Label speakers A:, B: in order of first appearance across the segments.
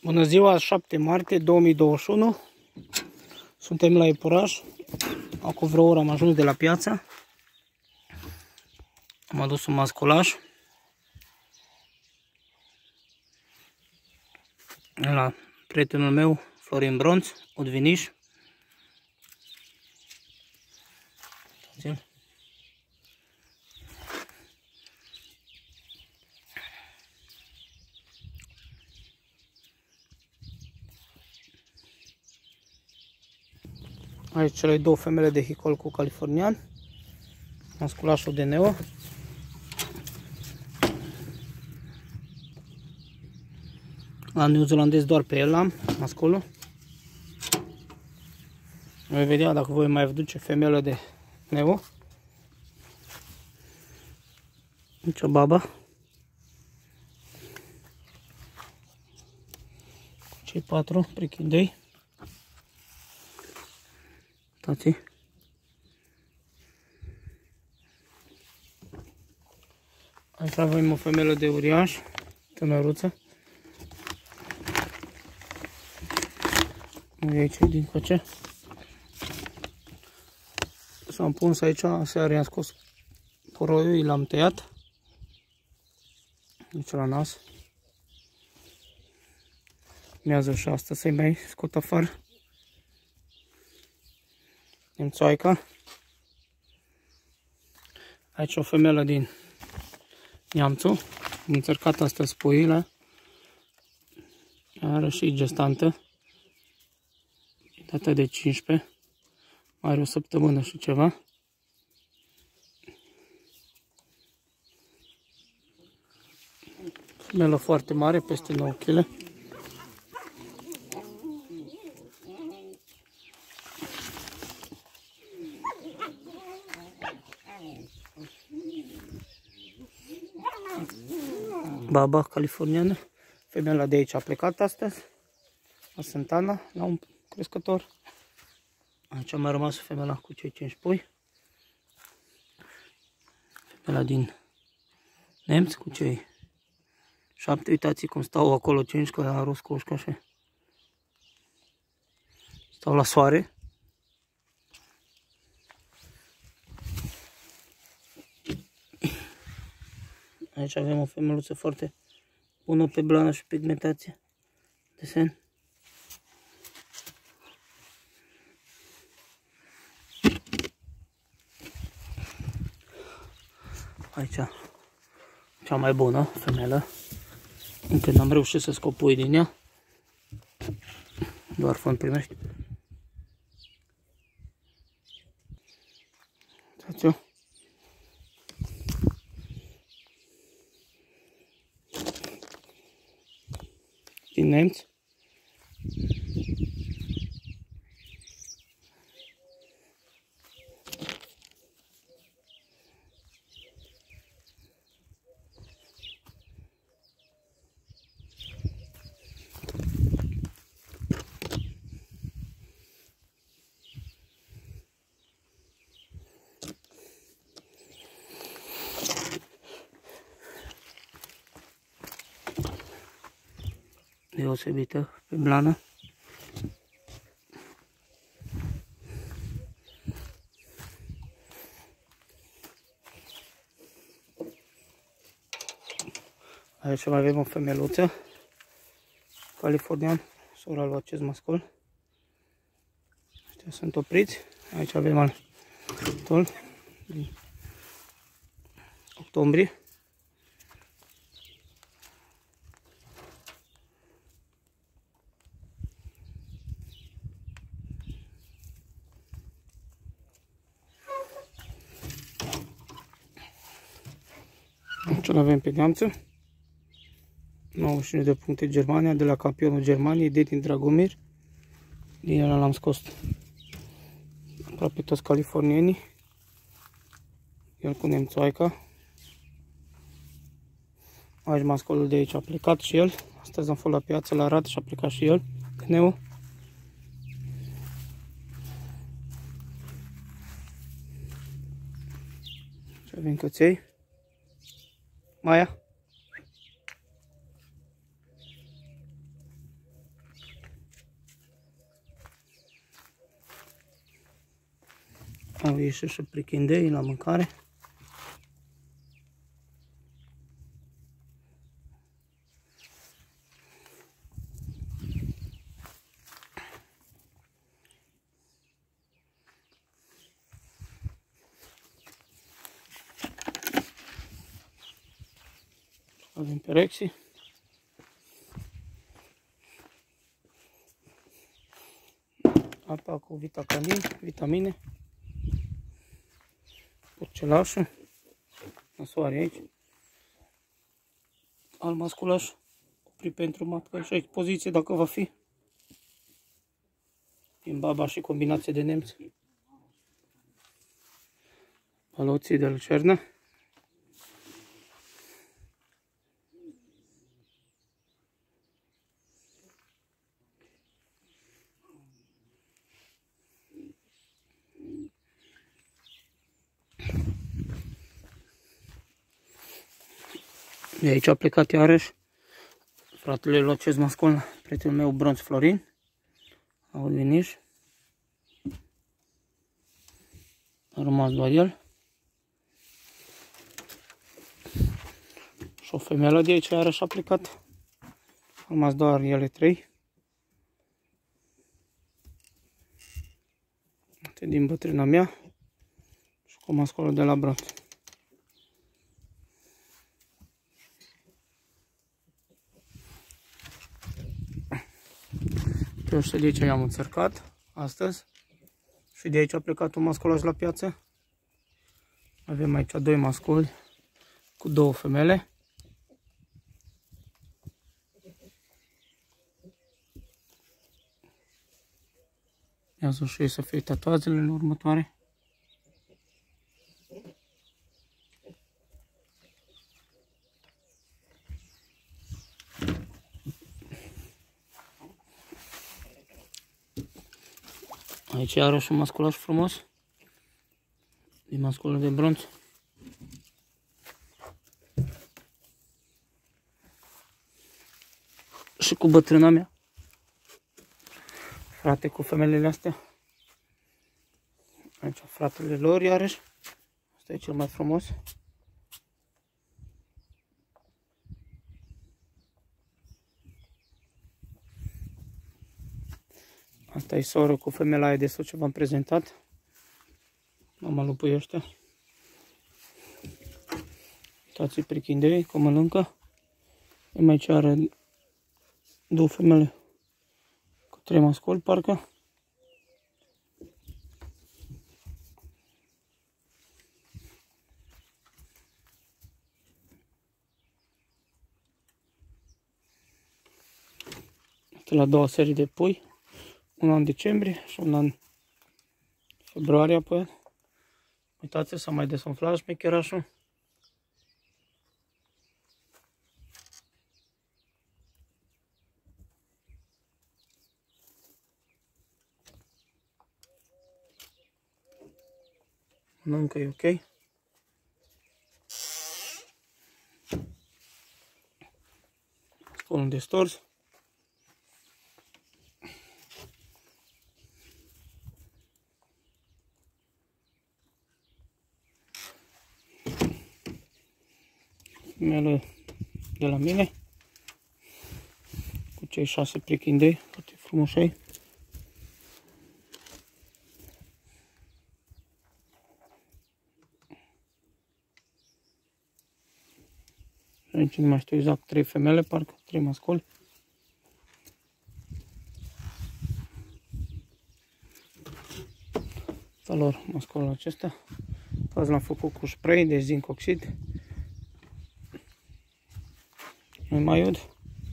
A: Bună ziua, 7 martie 2021. Suntem la Iepuraș. Acum vreo oră am ajuns de la piață. Am adus un masculaj la prietenul meu, Florin Bronț, Udviniș. Aici cele două femele de hicol cu californian, masculașul de neo. La neozelandez doar pe el am, masculul. Voi vedea dacă voi mai duce femele de neo. Aici o babă. Cei 4 prichidei. Uitați. Aici avem o femelă de uriaș, tânăruță. Aici din coace. S-am pus aici, aseară i-am scos poroiul, l-am tăiat. Aici la nas. Mează și asta să-i mai scot afară. Nemțoaica. Aici o femelă din Neamțu. Am încercat astăzi puiile. Are și gestantă. Data de 15. Mai are o săptămână și ceva. Femelă foarte mare, peste 9 kg. Baba californiană. Femeia de aici a plecat astăzi la Santana, la un crescător. Aici a mai rămas femeia cu cei 5 pui. Femeia din Nemți cu cei 7. Uitați cum stau acolo 5, că a rus coșca așa. Stau la soare. Aici avem o femeluță foarte bună pe blană și pigmentație. Desen. Aici cea mai bună femelă. Încă n-am reușit să scop pui din ea. Doar fân primești. Uitați-o. Din Nemți. Deosebită pe blană. Aici mai avem o femeluță californian, sora lui acest mascul. Ăștia sunt opriți. Aici avem altul din octombrie. Aici îl avem pe Neamță. 99 de puncte Germania, de la campionul Germaniei, din Dragomir. Din el l-am scos aproape toți californienii. El cu nemțoaica. Aici mascolul de aici a plecat și el. Astăzi am fost la piață la Arad și a plecat și el. Neo. Și avem căței. Maia. Au ieșit și prichindei la mâncare. Avem perexii. Apa cu vitamine. Porcelașul. În soare aici. Al masculaș. Oprit pentru matcă și expoziție dacă va fi. Din baba și combinație de nemți. Paloții de lucernă. De aici a plecat iarăși fratele Locez mascul, prietenul meu Bronț Florin. Aud viniș. A rămas doar el. Și o femeie de aici iarăși a plecat. A rămas doar ele trei. Atât din bătrâna mea și cu masculul de la Bronț. Eu și de aici i-am înțărcat astăzi. Și de aici a plecat un masculaj la piață. Avem aici doi masculi cu două femele. Ia-ți și ei să fie tatuazele în următoare. Aici iarăși un masculaj frumos. Din masculul de Bronț. Și cu bătrâna mea. Frate cu femelele astea. Aici fratele lor iarăși. Asta e cel mai frumos. Asta e soră cu femela aia de sus ce v-am prezentat. Mama lupui ăștia. Uitați-i prichindei cum mănâncă. Avem aici are două femele cu trei masculi parcă. La două serii de pui. Una în decembrie și una în februarie apoi. Uitați, s-a mai desumflat șmecherașul. Încă e ok. Scolul de stors. Femele de la mine. Cu cei 6 prichindei, foarte frumoșei. Aici nu mai știu exact, 3 femele, parcă 3 masculi. Lor masculul acesta. Azi l-am făcut cu spray de zinc oxid. Nu mai ud.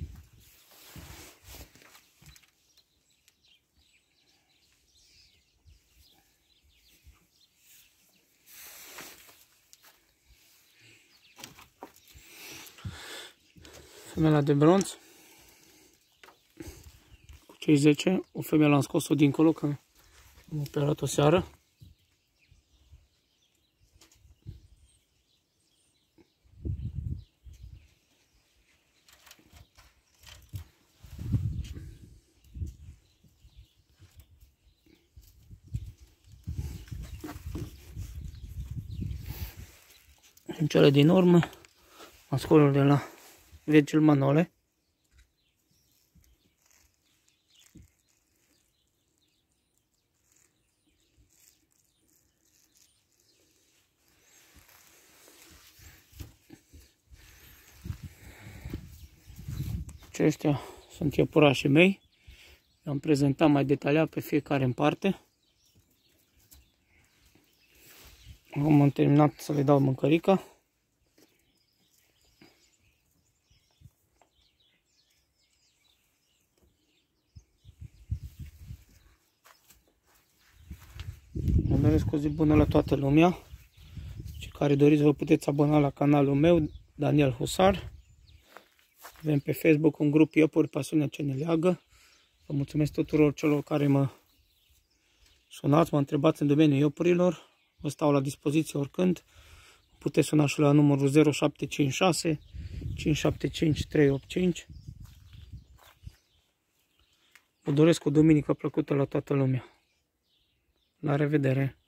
A: Femela de Bronț. Cu cei 10. O femeie l-am scos-o dincolo că am operat o seară. În cele din urmă, masculul de la Virgil Manole. Aceștia sunt iepurașii mei. I-am prezentat mai detaliat pe fiecare în parte. Acum am terminat să le dau mâncărica. Vă doresc o zi bună la toată lumea. Cei care doriți vă puteți abona la canalul meu, Daniel Husar. Avem pe Facebook un grup Iepuri, pasiunea ce ne leagă. Vă mulțumesc tuturor celor care mă sunați, mă întrebați în domeniul iepurilor. Vă stau la dispoziție oricând. Puteți suna și la numărul 0756 575 385. Vă doresc o duminică plăcută la toată lumea. La revedere!